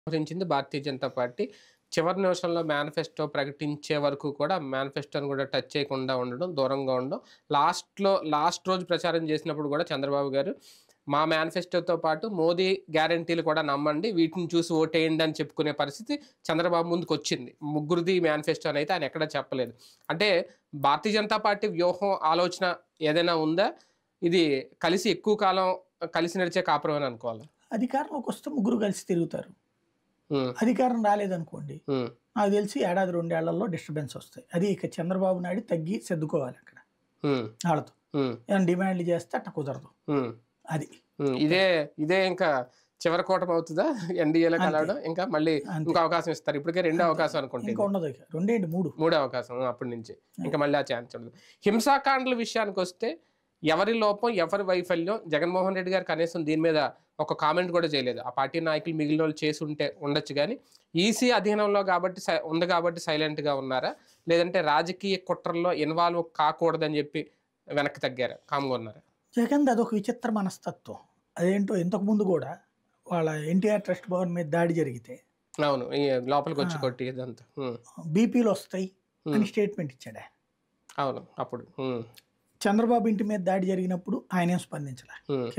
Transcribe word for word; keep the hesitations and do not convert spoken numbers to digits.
వ్యవహరించింది భారతీయ జనతా పార్టీ. చివరి నిమిషంలో మేనిఫెస్టో ప్రకటించే వరకు కూడా మేనిఫెస్టోని కూడా టచ్ చేయకుండా ఉండడం, దూరంగా ఉండడం. లాస్ట్‌లో లాస్ట్ రోజు ప్రచారం చేసినప్పుడు కూడా చంద్రబాబు గారు మా మేనిఫెస్టోతో పాటు మోదీ గ్యారంటీలు కూడా నమ్మండి. వీటిని చూసి ఓటేయండి అని చెప్పుకునే పరిస్థితి చంద్రబాబు ముందుకొచ్చింది. ముగ్గురిది మేనిఫెస్టో అని అయితే ఆయన ఎక్కడా చెప్పలేదు. అంటే భారతీయ జనతా పార్టీ వ్యూహం, ఆలోచన ఏదైనా ఉందా? ఇది కలిసి ఎక్కువ కాలం కలిసి నడిచే కాపురం అని అనుకోవాలా? అధికారంలోకి వస్తే ముగ్గురు కలిసి తిరుగుతారు. హ్మ్. అధికారం రాలేదనుకోండి, హ్మ్. నాకు తెలిసి ఏడాది రెండేళ్లలో డిస్టర్బెన్స్ వస్తాయి. అది ఇక చంద్రబాబు నాయుడు తగ్గి సర్దుకోవాలి అక్కడ హ్మ్. వాళ్ళతో. హ్మ్. ఏమైనా డిమాండ్లు చేస్తే అట్ట కుదరదు. హ్మ్. అది. హ్మ్. ఇదే ఇదే ఇంకా చివరి కూటమి అవుతదా? ఎన్‌డీఏలో అంతే. కలవడం. ఇంకా మళ్ళీ అంతే. ఇంకో అవకాశం ఇస్తారు. ఇప్పటికే రెండో అంతే. అవకాశం అనుకుంటా ఇంకా ఇది. ఉండదు ఇక. రెండేంటి మూడు. మూడో అవకాశం అప్పటి నుంచి. ఇంకా మళ్ళీ ఆ ఛాన్స్ ఉండదు. హింసాకాండల విషయానికొస్తే ఎవరి లోపం, ఎవరి వైఫల్యం జగన్మోహన్ రెడ్డి గారు కనీసం దీని మీద ఒక కామెంట్ కూడా చేయలేదు. ఆ పార్టీ నాయకులు మిగిలినోళ్ళు చేసుంటే ఉండొచ్చు గానీ, ఈసీ అధీనంలో గాబట్టి సై ఉంది గాబట్టి సైలెంట్‌గా ఉన్నారా? లేదంటే రాజకీయ కుట్రల్లో ఇన్వాల్వ్ కాకూడదని జెప్పి వెనక్కి తగ్గారా? కామ్‌గా ఉన్నారా? జగన్‌ది అదొక విచిత్ర మనస్తత్వం. అదేంటో ఇంతకుముందు గూడా వాళ్ళ ఎన్టీఆర్ ట్రస్ట్ భవన్ మీద దాడి జరిగితే అవును. ఈ లోపలికొచ్చి ఆ! కొట్టి ఇదంతా. హ్మ్. బీపీలొస్తాయి హ్మ్. అని స్టేట్మెంట్ ఇచ్చాడు ఆయన. అవును. అప్పుడు. హ్మ్. చంద్రబాబు ఇంటి మీద దాడి జరిగినప్పుడు ఆయనేం స్పందించలే. హ్మ్.